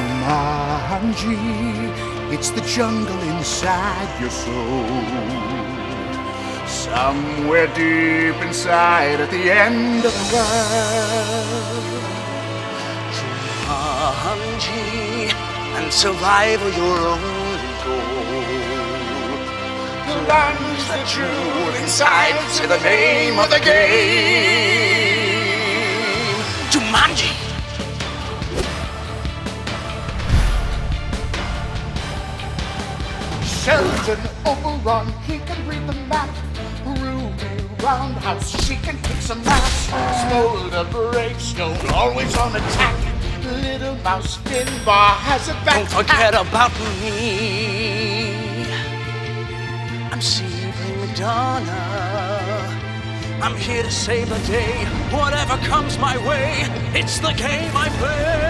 Jumanji, it's the jungle inside your soul. Somewhere deep inside at the end of the world. Jumanji, and survival your only goal. Plunge the truth inside to the name of the game. Jumanji. Sheldon Oberon, he can read the map. Ruby Roundhouse, she can kick some ass. Smolder Bravestone, always on attack. Little Mouse Finbar has a back. Don't forget about me. I'm Searing Madonna. I'm here to save the day. Whatever comes my way, it's the game I play.